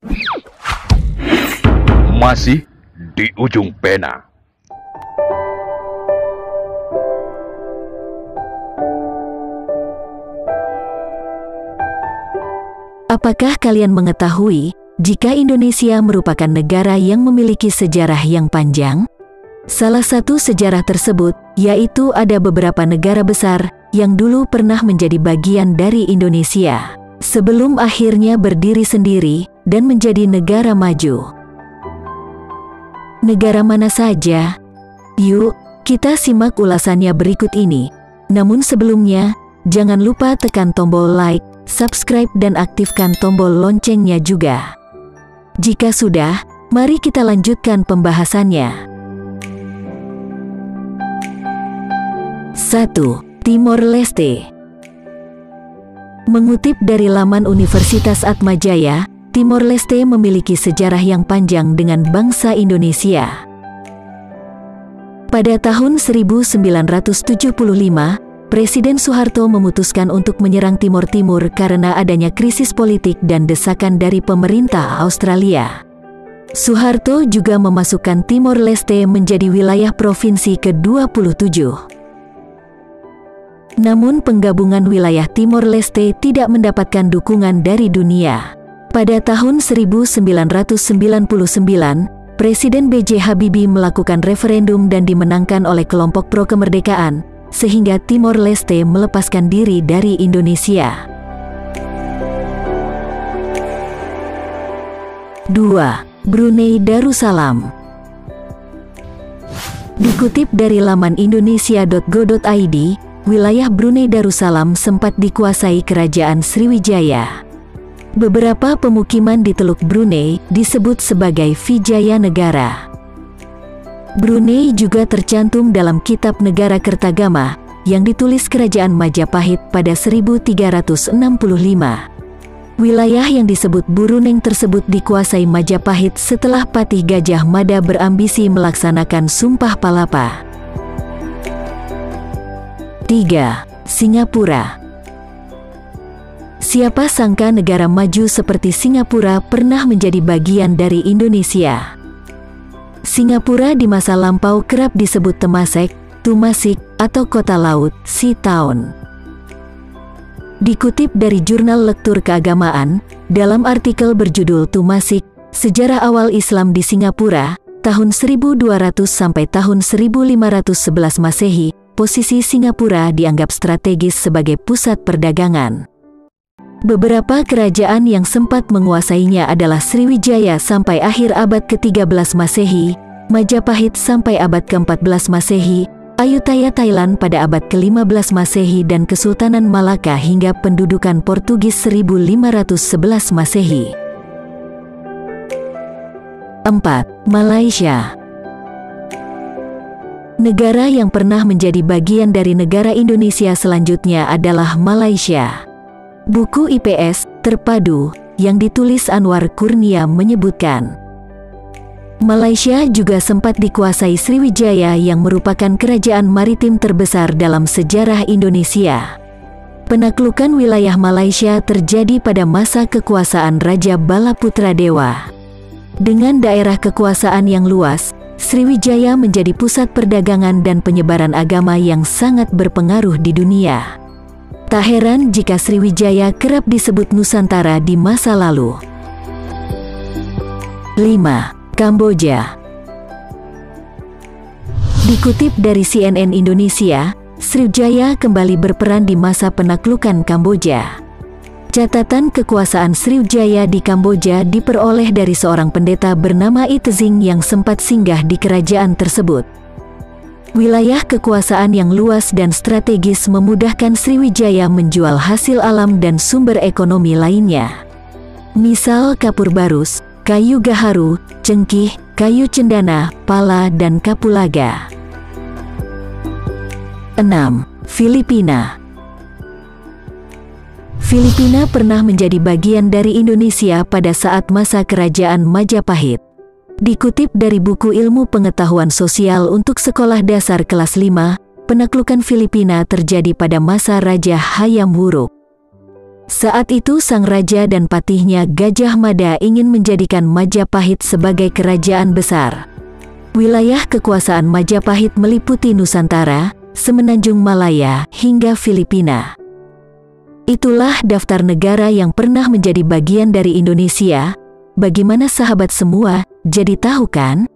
Masih di ujung pena. Apakah kalian mengetahui jika Indonesia merupakan negara yang memiliki sejarah yang panjang? Salah satu sejarah tersebut yaitu ada beberapa negara besar yang dulu pernah menjadi bagian dari Indonesia sebelum akhirnya berdiri sendiri dan menjadi negara maju. Negara mana saja? Yuk, kita simak ulasannya berikut ini. Namun sebelumnya, jangan lupa tekan tombol like, subscribe dan aktifkan tombol loncengnya juga. Jika sudah, mari kita lanjutkan pembahasannya. 1. Timor Leste. Mengutip dari laman Universitas Atmajaya, Timor Leste memiliki sejarah yang panjang dengan bangsa Indonesia. Pada tahun 1975, Presiden Soeharto memutuskan untuk menyerang Timor Timur karena adanya krisis politik dan desakan dari pemerintah Australia. Soeharto juga memasukkan Timor Leste menjadi wilayah provinsi ke-27. Namun penggabungan wilayah Timor Leste tidak mendapatkan dukungan dari dunia. Pada tahun 1999, Presiden B.J. Habibie melakukan referendum dan dimenangkan oleh kelompok pro-kemerdekaan, sehingga Timor Leste melepaskan diri dari Indonesia. 2. Brunei Darussalam. Dikutip dari laman indonesia.go.id, wilayah Brunei Darussalam sempat dikuasai Kerajaan Sriwijaya. Beberapa pemukiman di Teluk Brunei disebut sebagai Vijaya Negara. Brunei juga tercantum dalam Kitab Negara Kertagama yang ditulis Kerajaan Majapahit pada 1365. Wilayah yang disebut Buruneng tersebut dikuasai Majapahit setelah Patih Gajah Mada berambisi melaksanakan Sumpah Palapa. 3. Singapura. Siapa sangka negara maju seperti Singapura pernah menjadi bagian dari Indonesia. Singapura di masa lampau kerap disebut Temasek, Tumasik, atau Kota Laut, Sea Town. Dikutip dari jurnal Lektur Keagamaan, dalam artikel berjudul Tumasik, Sejarah Awal Islam di Singapura, tahun 1200 sampai tahun 1511 Masehi, posisi Singapura dianggap strategis sebagai pusat perdagangan. Beberapa kerajaan yang sempat menguasainya adalah Sriwijaya sampai akhir abad ke-13 Masehi, Majapahit sampai abad ke-14 Masehi, Ayutthaya Thailand pada abad ke-15 Masehi dan Kesultanan Malaka hingga pendudukan Portugis 1511 Masehi. 4. Malaysia. Negara yang pernah menjadi bagian dari negara Indonesia selanjutnya adalah Malaysia. Buku IPS Terpadu yang ditulis Anwar Kurnia menyebutkan, Malaysia juga sempat dikuasai Sriwijaya yang merupakan kerajaan maritim terbesar dalam sejarah Indonesia. Penaklukan wilayah Malaysia terjadi pada masa kekuasaan Raja Balaputra Dewa. Dengan daerah kekuasaan yang luas, Sriwijaya menjadi pusat perdagangan dan penyebaran agama yang sangat berpengaruh di dunia. Tak heran jika Sriwijaya kerap disebut Nusantara di masa lalu. 5. Kamboja. Dikutip dari CNN Indonesia, Sriwijaya kembali berperan di masa penaklukan Kamboja. Catatan kekuasaan Sriwijaya di Kamboja diperoleh dari seorang pendeta bernama Itezing yang sempat singgah di kerajaan tersebut. Wilayah kekuasaan yang luas dan strategis memudahkan Sriwijaya menjual hasil alam dan sumber ekonomi lainnya. Misal kapur barus, kayu gaharu, cengkih, kayu cendana, pala, dan kapulaga. 6. Filipina. Filipina pernah menjadi bagian dari Indonesia pada saat masa kerajaan Majapahit. Dikutip dari buku Ilmu Pengetahuan Sosial untuk Sekolah Dasar kelas 5, penaklukan Filipina terjadi pada masa Raja Hayam Wuruk. Saat itu sang raja dan patihnya Gajah Mada ingin menjadikan Majapahit sebagai kerajaan besar. Wilayah kekuasaan Majapahit meliputi Nusantara, Semenanjung Malaya, hingga Filipina. Itulah daftar negara yang pernah menjadi bagian dari Indonesia. Bagaimana sahabat semua, jadi tahu kan?